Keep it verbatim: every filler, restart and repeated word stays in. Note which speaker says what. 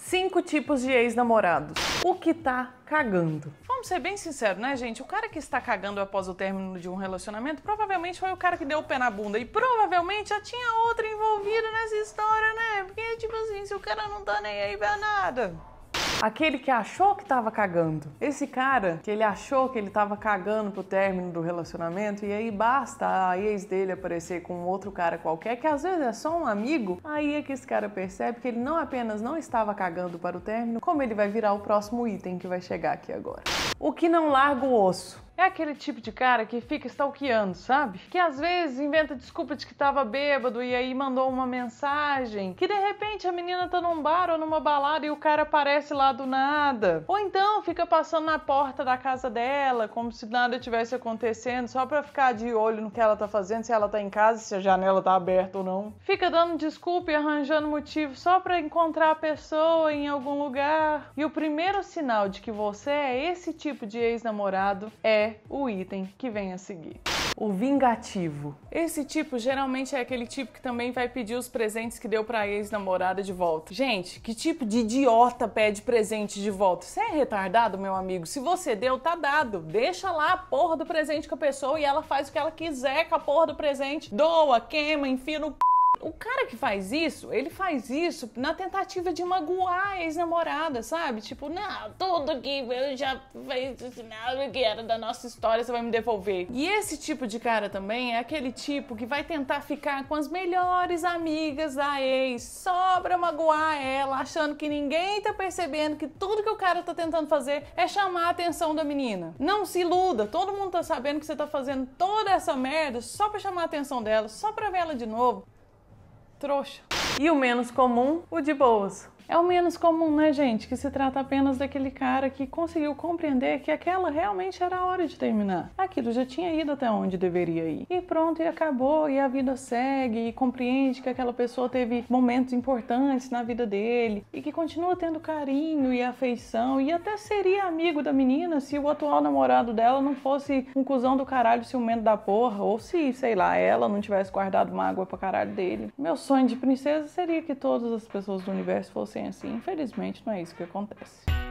Speaker 1: Cinco tipos de ex-namorados. O que tá cagando. Vamos ser bem sinceros, né, gente? O cara que está cagando após o término de um relacionamento provavelmente foi o cara que deu o pé na bunda. E provavelmente já tinha outra envolvida nessa história, né? Porque, tipo assim, se o cara não tá nem aí pra nada. Aquele que achou que tava cagando. Esse cara que ele achou que ele tava cagando pro término do relacionamento e aí basta a ex dele aparecer com outro cara qualquer, que às vezes é só um amigo, aí é que esse cara percebe que ele não apenas não estava cagando para o término, como ele vai virar o próximo item que vai chegar aqui agora. O que não larga o osso. É aquele tipo de cara que fica stalkeando, sabe? Que às vezes inventa desculpa de que tava bêbado e aí mandou uma mensagem. Que de repente a menina tá num bar ou numa balada e o cara aparece lá do nada. Ou então fica passando na porta da casa dela como se nada tivesse acontecendo, só pra ficar de olho no que ela tá fazendo, se ela tá em casa, se a janela tá aberta ou não. Fica dando desculpa e arranjando motivo só pra encontrar a pessoa em algum lugar. E o primeiro sinal de que você é esse tipo de ex-namorado é o item que vem a seguir. O vingativo. Esse tipo geralmente é aquele tipo que também vai pedir os presentes que deu pra ex-namorada de volta. Gente, que tipo de idiota pede presente de volta? Você é retardado, meu amigo? Se você deu, tá dado. Deixa lá a porra do presente com a pessoa e ela faz o que ela quiser com a porra do presente. Doa, queima, enfia no p... O cara que faz isso, ele faz isso na tentativa de magoar a ex-namorada, sabe? Tipo, não, tudo que eu já fiz, nada que era da nossa história, você vai me devolver. E esse tipo de cara também é aquele tipo que vai tentar ficar com as melhores amigas da ex, só pra magoar ela, achando que ninguém tá percebendo que tudo que o cara tá tentando fazer é chamar a atenção da menina. Não se iluda, todo mundo tá sabendo que você tá fazendo toda essa merda só pra chamar a atenção dela, só pra ver ela de novo. Trouxa. E o menos comum, o de boas. É o menos comum, né, gente? Que se trata apenas daquele cara que conseguiu compreender que aquela realmente era a hora de terminar. Aquilo já tinha ido até onde deveria ir. E pronto, e acabou, e a vida segue, e compreende que aquela pessoa teve momentos importantes na vida dele, e que continua tendo carinho e afeição, e até seria amigo da menina se o atual namorado dela não fosse um cuzão do caralho ciumento da porra, ou se, sei lá, ela não tivesse guardado mágoa pra caralho dele. Meu sonho de princesa seria que todas as pessoas do universo fossem assim. Infelizmente, não é isso que acontece.